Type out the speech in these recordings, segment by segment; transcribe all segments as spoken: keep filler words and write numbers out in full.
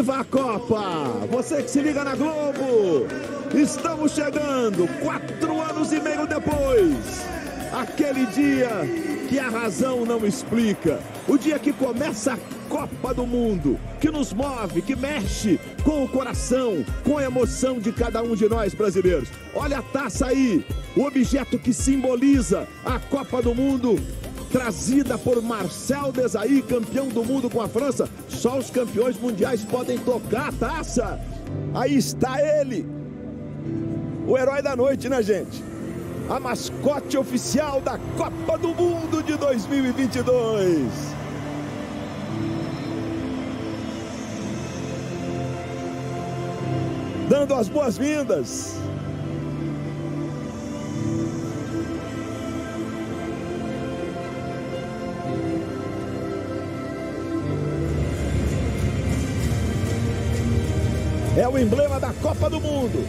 Viva a Copa! Você que se liga na Globo! Estamos chegando, quatro anos e meio depois. Aquele dia que a razão não explica. O dia que começa a Copa do Mundo, que nos move, que mexe com o coração, com a emoção de cada um de nós brasileiros. Olha a taça aí, o objeto que simboliza a Copa do Mundo, trazida por Marcel Desailly, campeão do mundo com a França. Só os campeões mundiais podem tocar a taça. Aí está ele, o herói da noite, né, gente? A mascote oficial da Copa do Mundo de dois mil e vinte e dois. Dando as boas-vindas. É o emblema da Copa do Mundo.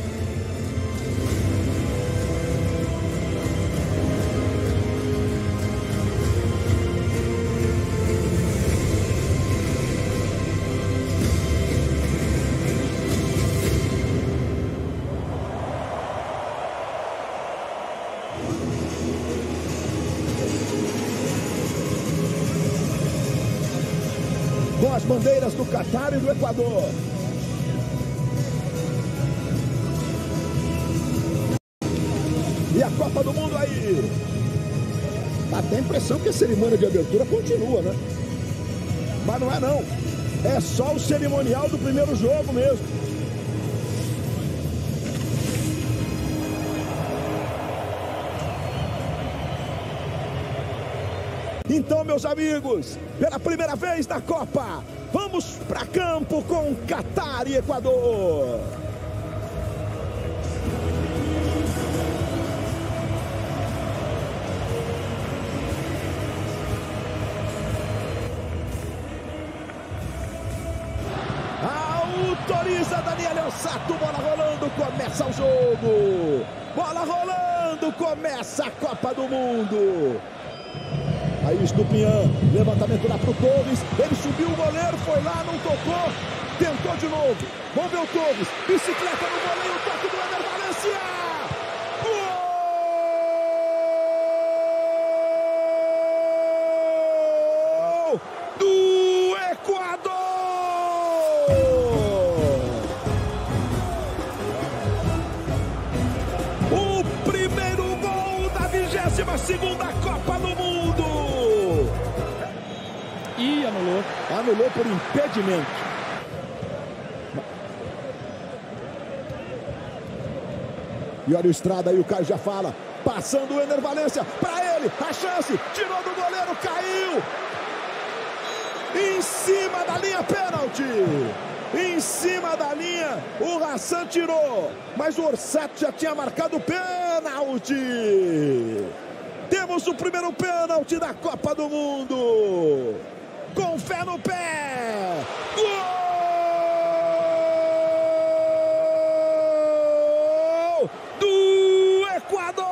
Com as bandeiras do Catar e do Equador. E a Copa do Mundo aí. Dá até a impressão que a cerimônia de abertura continua, né? Mas não é não. É só o cerimonial do primeiro jogo mesmo. Então, meus amigos, pela primeira vez na Copa, vamos para campo com Catar e Equador. Autoriza Daniel Ossato, bola rolando, começa o jogo. Bola rolando, começa a Copa do Mundo. Aí o Estupinhã, levantamento lá pro Torres, ele subiu o goleiro, foi lá, não tocou, tentou de novo. Vamos ver o Torres, bicicleta no goleiro, toque do Ener Valencia. Gol do Equador! O primeiro gol da vigésima segunda Copa do Mundo. E anulou. Anulou por impedimento. E olha o Estrada aí, o Caio já fala. Passando o Ener Valencia para ele. A chance. Tirou do goleiro, caiu. Em cima da linha, pênalti. Em cima da linha, o Hassan tirou. Mas o Orseto já tinha marcado o pênalti. Temos o primeiro pênalti da Copa do Mundo. Com fé no pé. Gol do Equador.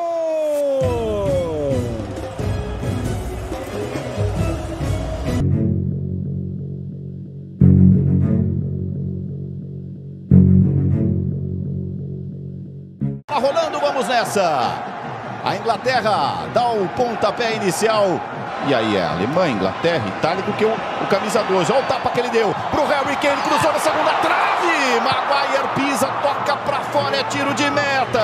Tá rolando, vamos nessa. A Inglaterra dá o pontapé inicial. E aí é Alemanha, Inglaterra, Itália do que o, o camisa doze. Olha o tapa que ele deu pro Harry Kane, cruzou na segunda trave. Maguire pisa, toca pra fora, é tiro de meta.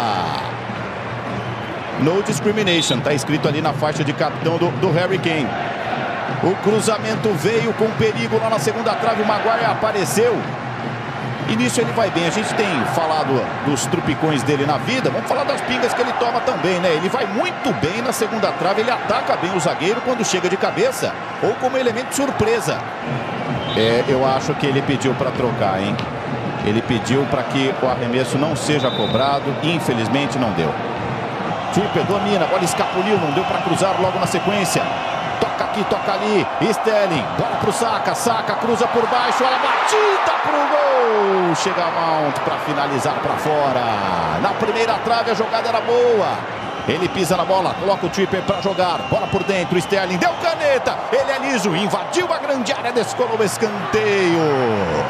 No discrimination, tá escrito ali na faixa de capitão do, do Harry Kane. O cruzamento veio com perigo lá na segunda trave, o Maguire apareceu. E nisso ele vai bem. A gente tem falado dos trupicões dele na vida. Vamos falar das pingas que ele toma também, né? Ele vai muito bem na segunda trave. Ele ataca bem o zagueiro quando chega de cabeça ou como elemento de surpresa. É, eu acho que ele pediu para trocar, hein? Ele pediu para que o arremesso não seja cobrado. Infelizmente não deu. Tripper domina, bola escapuliu, não deu para cruzar logo na sequência. Toca aqui, toca ali. Sterling, bola pro Saka, Saka cruza por baixo, olha a batida pro gol. Chega a Mount para finalizar para fora. Na primeira trave a jogada era boa. Ele pisa na bola, coloca o Tripper para jogar. Bola por dentro, Sterling deu caneta. Ele é liso, invadiu a grande área, descolou o escanteio.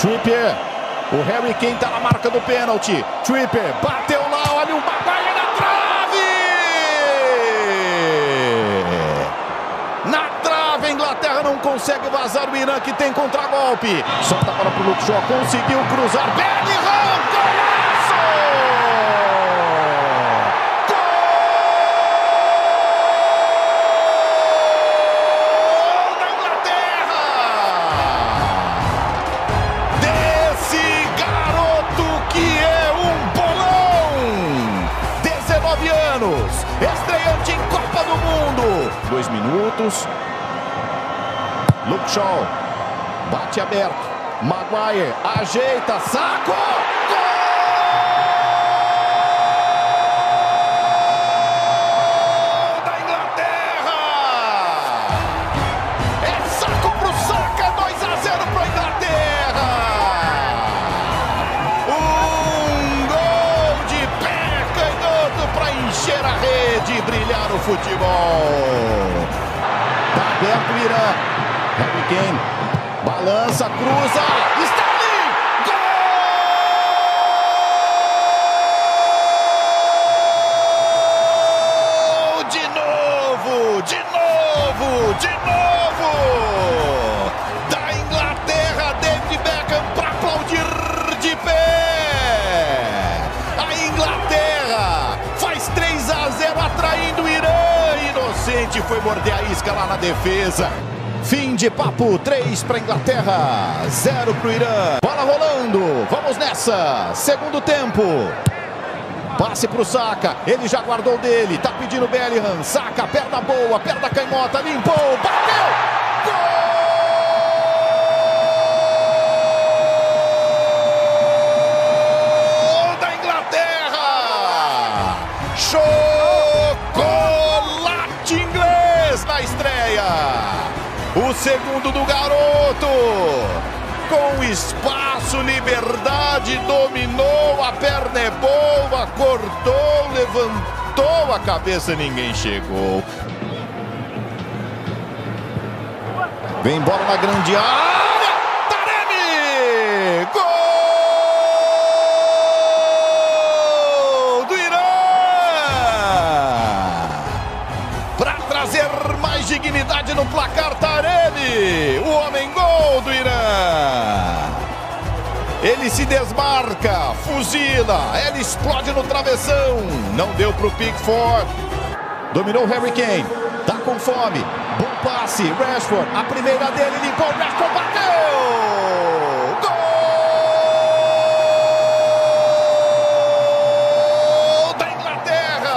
Trippier. O Harry Kane tá na marca do pênalti. Trippier bateu lá, olha o Maguire na trave! Na trave, a Inglaterra não consegue vazar o Irã, que tem contragolpe. Solta a bola pro Luke Shaw, conseguiu cruzar. Bellingham, golaço! Gol da Inglaterra! Desse garoto que é um bolão! dezenove anos, estreante em Copa do Mundo. Dois minutos. Luke Shaw bate aberto. Maguire ajeita, saco! Gol da Inglaterra! É saco pro Saka, dois a zero pra Inglaterra! Um gol de pé canhoto pra encher a rede e brilhar o futebol. Tá aberto o Irã. Harry Kane balança, cruza, está ali! Gol! De novo, de novo, de novo! Da Inglaterra, David Beckham para aplaudir de pé! A Inglaterra faz três a zero, atraindo o Irã. Inocente foi morder a isca lá na defesa. Fim de papo, três para a Inglaterra, zero para o Irã. Bola rolando, vamos nessa, segundo tempo. Passe para o Saka, ele já guardou dele, tá pedindo Bellingham. Saka, perna boa, perna canhota, limpou, bateu! Gol da Inglaterra! Chocolate inglês na estreia! O segundo do garoto, com espaço, liberdade, dominou, a perna é boa, cortou, levantou a cabeça, ninguém chegou. Vem bola na grande área, Taremi! Gol do Irã! Para trazer mais dignidade no placar, Taremi, o homem gol do Irã. Ele se desmarca, fuzila, ele explode no travessão. Não deu pro Pickford. Dominou o Harry Kane, tá com fome. Bom passe, Rashford, a primeira dele, limpou, Rashford bateu! Gol da Inglaterra!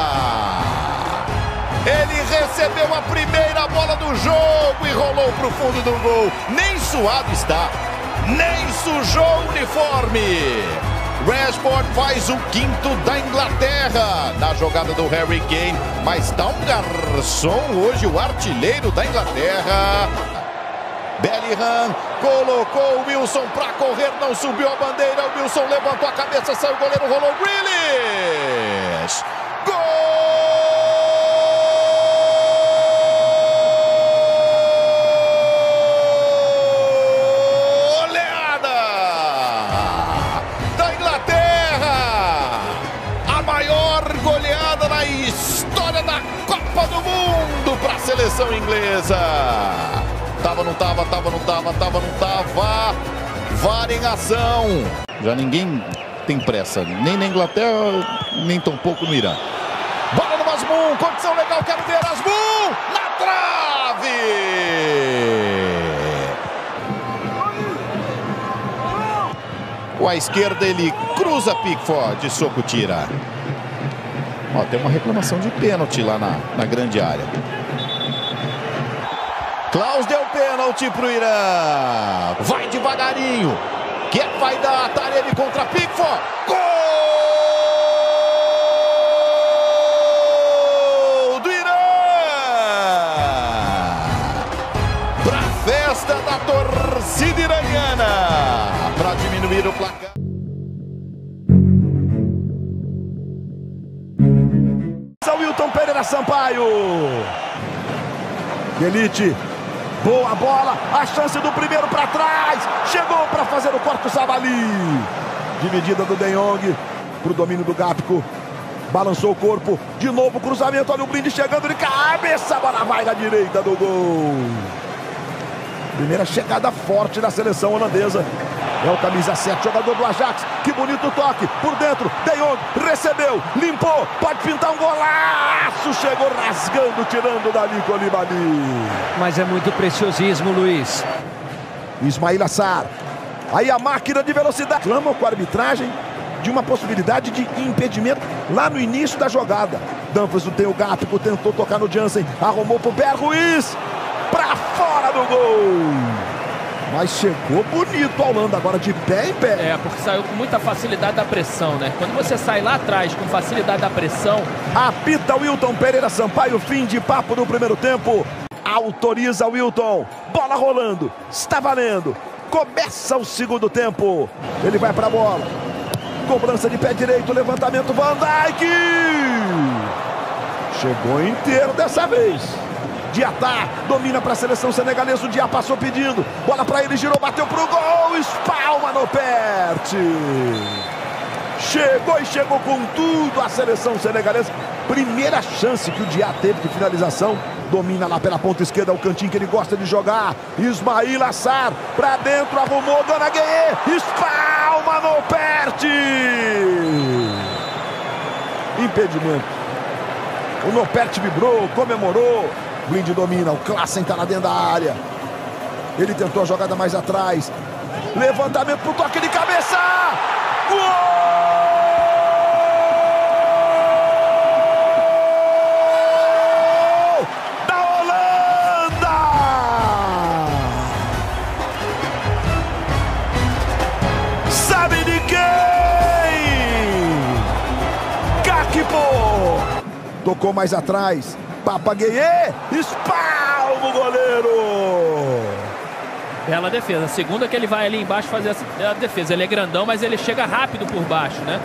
Ele recebeu a primeira bola do jogo e rolou para o fundo do gol. Nem suado está, nem sujou o uniforme. Rashford faz o quinto da Inglaterra na jogada do Harry Kane. Mas tá um garçom hoje, o artilheiro da Inglaterra. Bellingham colocou o Wilson para correr, não subiu a bandeira. O Wilson levantou a cabeça, saiu o goleiro, rolou Grealish. História da Copa do Mundo para a seleção inglesa. Tava, não tava, tava, não tava, tava, não tava. V A R em ação. Já ninguém tem pressa, nem na Inglaterra, nem tão pouco no Irã. Bola no Masmoum, condição legal, quero ver Asmoum na trave. Com a esquerda ele cruza Pickford, de soco tira. Ó, tem uma reclamação de pênalti lá na, na grande área. Klaus deu pênalti pro Irã. Vai devagarinho. Que vai dar? Taremi contra Pickford. Gol do Irã! Pra festa da torcida iraniana. Pra diminuir o placar. Wilton Pereira Sampaio. Elite Boa bola, a chance do primeiro para trás. Chegou para fazer o corte o Sabaly. Dividida do De Jong para o domínio do Gakpo. Balançou o corpo, de novo o cruzamento, olha o Blind chegando de cabeça, a bola vai na direita do gol. Primeira chegada forte da seleção holandesa. É o camisa sete, jogador do Ajax. Que bonito toque, por dentro, De Jong recebeu, limpou, pode pintar um golaço. Chegou rasgando, tirando dali Koulibaly. Mas é muito preciosismo, Luiz. Ismail Assar. Aí a máquina de velocidade. Clamam com a arbitragem de uma possibilidade de impedimento lá no início da jogada. Dumfries tem o Gakpo, tentou tocar no Jansen, arrumou pro Ber Ruiz, pra fora do gol. Mas chegou bonito a Holanda, agora de pé em pé. É, porque saiu com muita facilidade da pressão, né? Quando você sai lá atrás com facilidade da pressão... Apita Wilton Pereira Sampaio, fim de papo do primeiro tempo. Autoriza Wilton, bola rolando, está valendo. Começa o segundo tempo. Ele vai pra bola. Cobrança de pé direito, levantamento, Van Dijk. Chegou inteiro dessa vez. Diatá domina para a seleção senegalesa. O Diá passou pedindo. Bola para ele, girou, bateu pro gol. Espalma no Pert. Chegou e chegou com tudo a seleção senegalesa. Primeira chance que o Diá teve de finalização. Domina lá pela ponta esquerda, o cantinho que ele gosta de jogar. Ismail Assar para dentro, arrumou, Gana Gueye. Espalma no Pert. Impedimento. O Noppert vibrou, comemorou. Blind domina, o Klaassen está lá dentro da área. Ele tentou a jogada mais atrás. Levantamento pro toque de cabeça. Gol! Da Holanda! Sabe de quem? Gakpo! Tocou mais atrás. Papagueye, espalma o goleiro. Bela defesa. A segunda que ele vai ali embaixo fazer a defesa. Ele é grandão, mas ele chega rápido por baixo, né?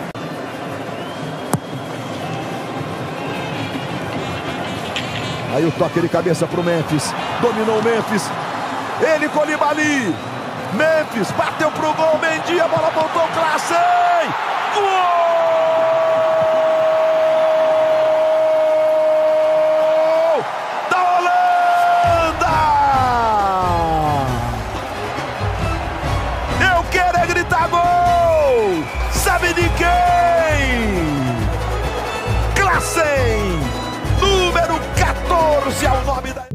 Aí o toque de cabeça pro Memphis. Dominou o Memphis. Ele, Koulibaly. Memphis bateu pro gol. Mendy, a bola voltou. Klaassen. Gol! Sabe de quem? Klaassen, número quatorze ao nome da...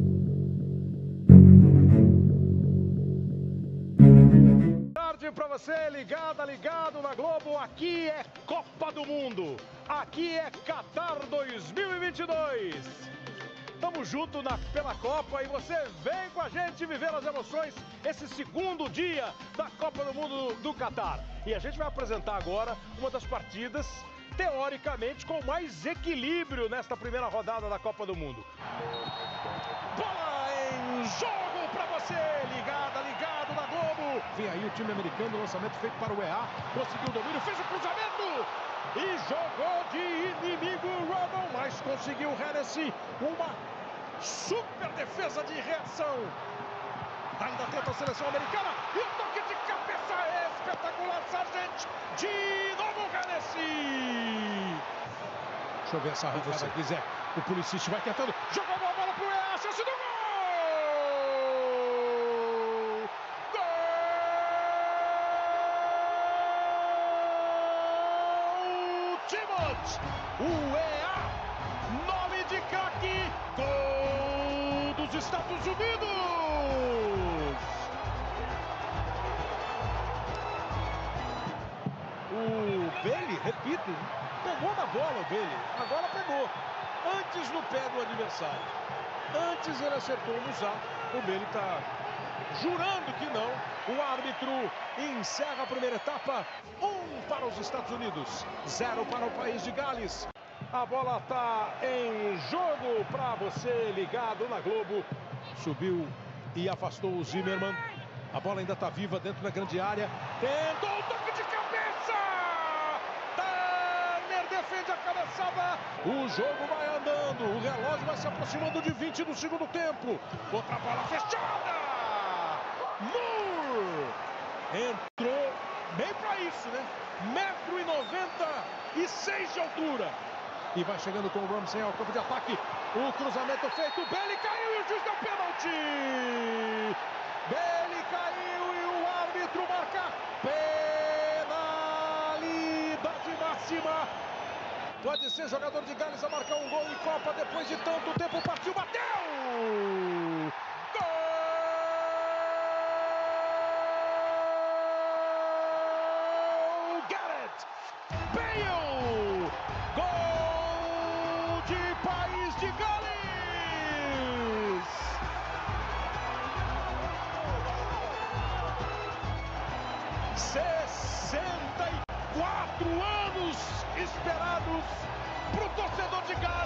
Boa tarde para você, ligada, ligado na Globo. Aqui é Copa do Mundo. Aqui é Qatar dois mil e vinte e dois. Estamos juntos na, pela Copa e você vem com a gente viver as emoções esse segundo dia da Copa do Mundo do Qatar. E a gente vai apresentar agora uma das partidas, teoricamente, com mais equilíbrio nesta primeira rodada da Copa do Mundo. Bola em jogo para você, ligada, ligado na Globo. Vem aí o time americano, lançamento feito para o E A, conseguiu o domínio, fez o cruzamento e jogou de inimigo Rodon, mas conseguiu o Hennessy, uma super defesa de reação. Ainda tenta a seleção americana e o toque de cabeça é espetacular, Sargent. De novo o Hennessy. Deixa eu ver essa arrancada aqui, Zé. O Pulisic vai tentando, jogou uma bola pro E A, chance do gol! O E A, nome de craque, gol dos Estados Unidos. O Bailey, repito, pegou na bola o Bailey, agora pegou, antes no pé do adversário. Antes ele acertou no Musá, o Bailey está jurando que não. O árbitro encerra a primeira etapa. Um para os Estados Unidos, zero para o país de Gales. A bola está em jogo para você ligado na Globo. Subiu e afastou o Zimmermann. A bola ainda está viva dentro da grande área. Tentou o toque de cabeça. Tanner defende a cabeçada. O jogo vai andando, o relógio vai se aproximando de vinte do segundo tempo. Outra bola fechada. Moore entrou bem para isso, né? um metro e noventa e seis de altura. E vai chegando com o Ramsey ao campo de ataque. O cruzamento feito, Bailey caiu e o juiz deu pênalti. Bailey caiu e o árbitro marca penalidade máxima. Pode ser jogador de Gales a marcar um gol em Copa depois de tanto tempo. Partiu, bateu! Gol! Gareth Bale! Gol de País de Gales! sessenta e quatro anos esperados para o torcedor de Gales.